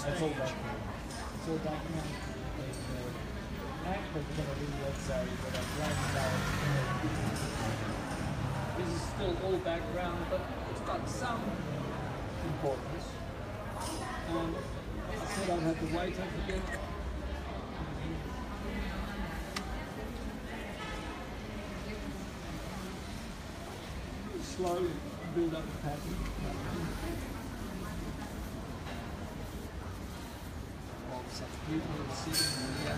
That's all background. It's all background. We're going to do, let's say, that I'm blanking out. This is still all background, but it's got some importance. I said I'd have to wait over here. Slowly build up the pattern. Of such people sitting here.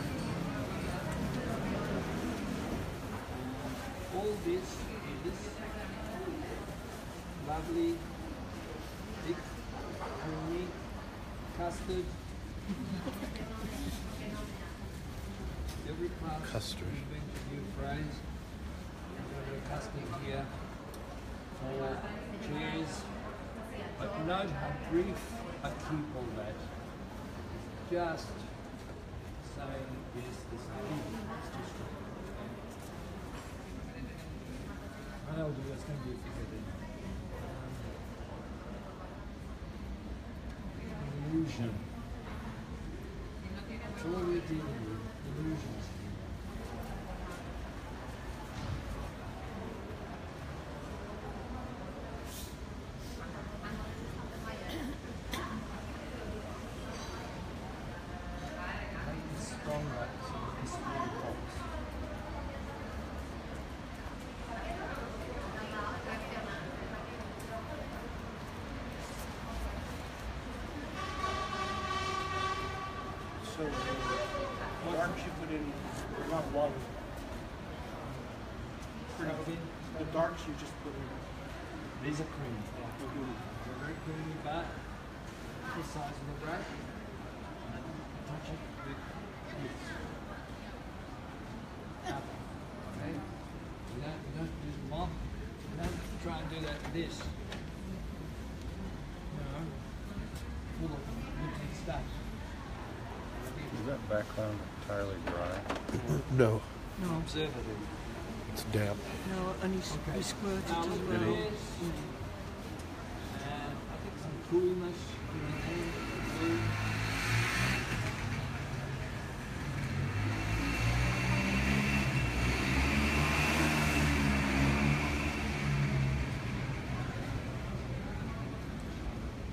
All this is lovely, thick, creamy, custard. Every class Custard. invented a new phrase. We've got custard here for chairs. But note how brief I keep all that. Just saying this thing. It's too strong. I know it's going to be a figure then. Illusion. That's all we're dealing with. Illusions. So the darks you put in are not water. The darks you just put in. These are creamy. They're very creamy, but the size of the brush, touch it with this. Okay? We don't do the mob. We don't try and do that with this. No. Full of limited stuff. Is that background entirely dry? No, No, observative. it's damp. No, and he squirted as Now well. look at this. And I think some coolness in the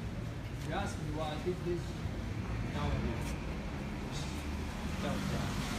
If you ask me why I did this, no idea. Just don't know.